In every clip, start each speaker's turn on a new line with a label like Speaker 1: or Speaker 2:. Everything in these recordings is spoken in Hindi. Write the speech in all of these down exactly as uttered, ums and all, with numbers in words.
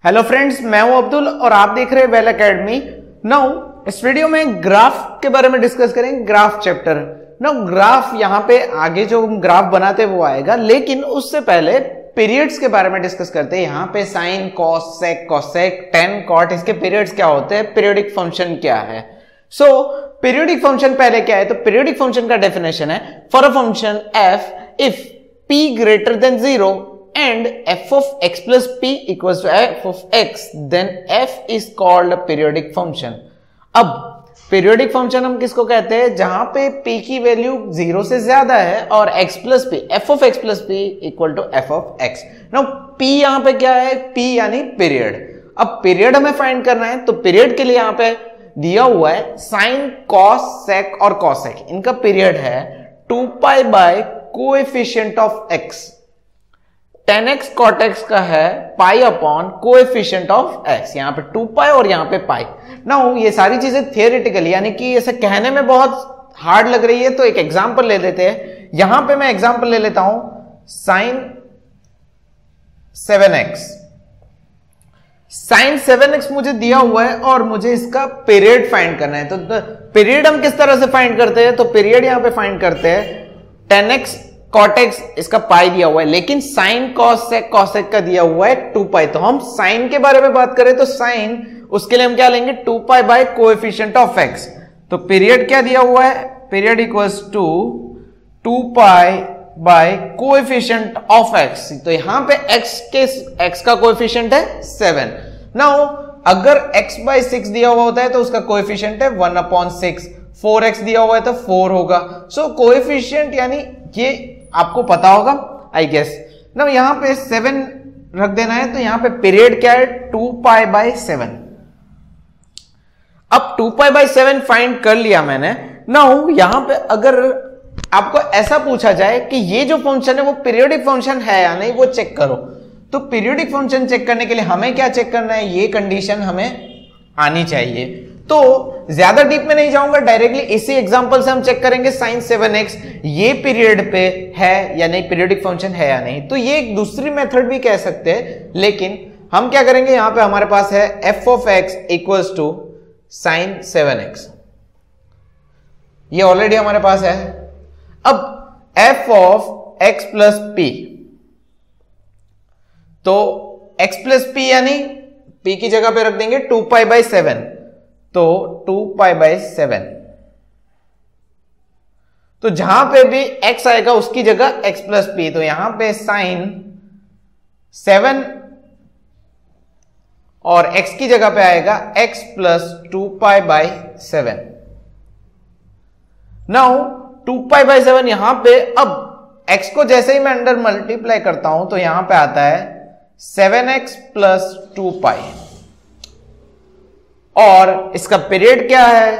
Speaker 1: हेलो फ्रेंड्स, मैं हूं अब्दुल और आप देख रहे हैं वेल एकेडमी। नाउ इस वीडियो में ग्राफ के बारे में डिस्कस करेंगे, ग्राफ चैप्टर। नाउ ग्राफ यहां पे आगे जो ग्राफ बनाते हैं वो आएगा, लेकिन उससे पहले पीरियड्स के बारे में डिस्कस करते हैं। यहां पे sine, cos, sec, cosec, tan, cot, इसके पीरियड्स क्या होते हैं, पीरियोडिक फंक्शन क्या है। सो पीरियोडिक फंक्शन पहले क्या है, तो पीरियोडिक फंक्शन का डेफिनेशन है for a function F if p greater than zero and f of x plus p equals to f of x, then f is called a periodic function। अब पीरियोडिक फंक्शन हम किसको कहते हैं, जहां पे p की वैल्यू जीरो से ज्यादा है और x plus p, f of x plus p equal to f of x। Now p यहां पे क्या है, p यानी पीरियड। अब पीरियड हमें फाइंड करना है, तो पीरियड के लिए यहां पे दिया हुआ है साइन, कॉस, सेक और कॉसेक, इनका पीरियड है two pi by coefficient of x। Tan X cot x का है pi upon coefficient of x, यहां पे टू पाई और यहां पे पाई। नाउ ये सारी चीजें थियोरेटिकली, यानी कि ऐसे कहने में बहुत हार्ड लग रही है, तो एक एग्जांपल ले लेते हैं। यहां पे मैं एग्जांपल ले लेता हूं sine seven X. Sine seven X मुझे दिया हुआ है और मुझे इसका पीरियड फाइंड करना है। तो पीरियड हम किस तरह से फाइंड करते हैं, तो पीरियड यहां पे फाइंड करते हैं टेन एक्स cot x, इसका पाई दिया हुआ है, लेकिन साइन, कॉस, सेक, कॉसेक का दिया हुआ है टू पाई। तो हम साइन के बारे में बात करें तो साइन, उसके लिए हम क्या लेंगे, two pi by coefficient of x। तो पीरियड क्या दिया हुआ है, period equals to two pi by coefficient of x। तो यहां पे x के x का कोएफिशिएंट है सेवन। नाउ अगर x बाय सिक्स दिया हुआ होता है तो उसका कोएफिशिएंट है one upon six. Four X दिया हुआ है तो फोर होगा। सो कोएफिशिएंट यानी ये आपको पता होगा आई गेस। ना यहां पे सेवन रख देना है, तो यहां पे पीरियड क्या है, टू पाई बाय सेवन। अब two pi by seven find कर लिया मैंने। नाउ यहां पे अगर आपको ऐसा पूछा जाए कि ये जो फंक्शन है वो पीरियोडिक फंक्शन है या नहीं, वो चेक करो। तो पीरियोडिक फंक्शन चेक करने के लिए हमें क्या चेक करना है, ये कंडीशन हमें आनी चाहिए। तो ज्यादा डीप में नहीं जाऊंगा, डायरेक्टली इसी एग्जांपल से हम चेक करेंगे साइन सेवन एक्स ये पीरियड पे है या नहीं, पीरियोडिक फंक्शन है या नहीं। तो ये एक दूसरी मेथड भी कह सकते हैं, लेकिन हम क्या करेंगे, यहां पे हमारे पास है f of x equals to sine seven X, ये ऑलरेडी हमारे पास है। अब f of x plus p, तो x प्लस p यानी p की जगह पे रख देंगे टू पाई बाई सेवन, तो टू पाई बाई सेवन। तो जहां पे भी x आएगा उसकी जगह x प्लस पी, तो यहां पे साइन सेवन और x की जगह पे आएगा x plus two pi by seven. Now two pi by seven यहां पे, अब x को जैसे ही मैं अंडर मल्टीप्लाई करता हूं तो यहां पे आता है seven X plus two pi, और इसका पीरियड क्या है,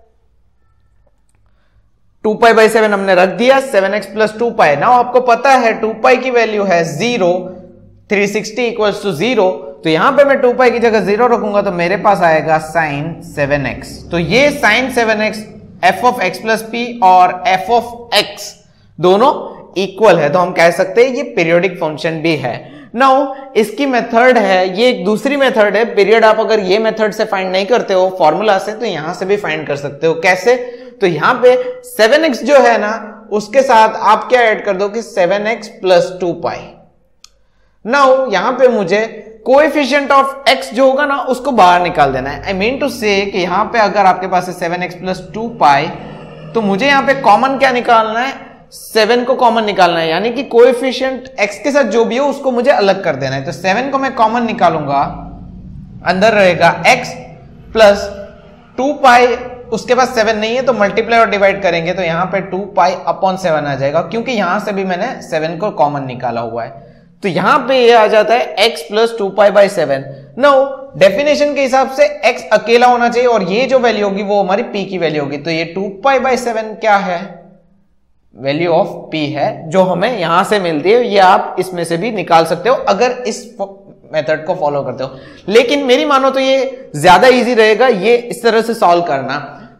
Speaker 1: टू पाई बाई सेवन हमने रख दिया, seven X plus two pi. Now आपको पता है टू पाई की वैल्यू है zero, three sixty equals to zero. तो यहां पे मैं टू पाई की जगह जीरो रखूंगा तो मेरे पास आएगा साइन सेवन एक्स। तो ये sine seven X F of X plus P और एफ ऑफ एक्स दोनों इक्वल है, तो हम कह सकते हैं ये पीरियोडिक फंक्शन भी है। नाउ इसकी मेथड है, ये एक दूसरी मेथड है। पीरियड आप अगर ये मेथड से फाइंड नहीं करते हो फॉर्मूला से, तो यहां से भी फाइंड कर सकते हो। कैसे, तो यहां पे सेवन एक्स जो है ना, उसके साथ आप क्या ऐड कर दो कि seven X plus two pi. Now यहां पे मुझे कोएफिशिएंट ऑफ x जो होगा ना उसको बाहर निकाल देना है। आई मीन टू से कि यहां पे अगर आपके पास है seven X plus two pi, तो मुझे यहां पे कॉमन क्या निकालना है, सेवन को कॉमन निकालना है, यानी कि कोएफिशिएंट x के साथ जो भी हो उसको मुझे अलग कर देना है। तो सेवन को मैं कॉमन निकालूंगा, अंदर रहेगा x प्लस टू पाई, उसके पास सेवन नहीं है तो मल्टीप्लाई और डिवाइड करेंगे तो यहां पे टू पाई अपॉन सेवन आ जाएगा, क्योंकि यहां से भी मैंने सेवन को कॉमन निकाला हुआ है। तो यहां पे ये आ जाता है x plus two pi by seven. No definition के हिसाब से x अकेला होना चाहिए और ये जो वैल्यू होगी वो हमारी p की वैल्यू होगी। तो ये टू पाई बाई सेवन क्या है, वैल्यू ऑफ p है, जो हमें यहां से मिलती है। ये आप इसमें से भी निकाल सकते हो अगर इस मेथड को फॉलो करते हो, लेकिन मेरी मानो तो ये ज्यादा इजी रहेगा ये इस तरह से सॉल्व करना।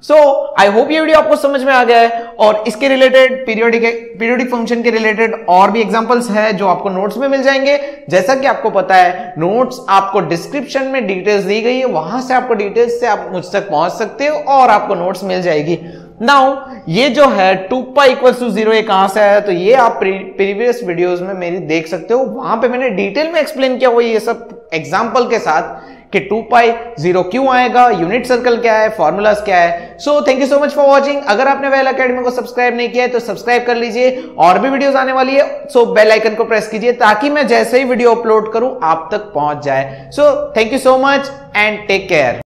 Speaker 1: सो आई होप ये वीडियो आपको समझ में आ गया है, और इसके रिलेटेड पीरियोडिक पीरियोडिक फंक्शन के रिलेटेड और भी एग्जांपल्स है जो आपको नोट्स में मिल जाएंगे। जैसा कि आपको पता है नोट्स आपको डिस्क्रिप्शन में डिटेल्स दी गई है, वहां से आपको डिटेल्स से आप मुझ तक पहुंच सकते हो और आपको नोट्स मिल जाएगी। नाउ ये जो है two pi equals to zero ये कहां से आया, तो ये आप प्रीवियस वीडियोस में मेरी देख सकते हो, वहां पे मैंने डिटेल में एक्सप्लेन किया हुआ ये सब एग्जांपल के साथ कि टू पाई जीरो क्यों आएगा, यूनिट सर्कल क्या है, फॉर्मूलाज क्या है। So thank you so much for watching. अगर आपने वेल एकेडमी को सब्सक्राइब नहीं किया है तो सब्सक्राइब कर लीजिए, और भी वीडियोस आने वाली है, सो बेल आइकन को प्रेस कीजिए ताकि मैं जैसे ही वीडियो अपलोड करूं आप तक पहुंच जाए। So thank you so much and take care.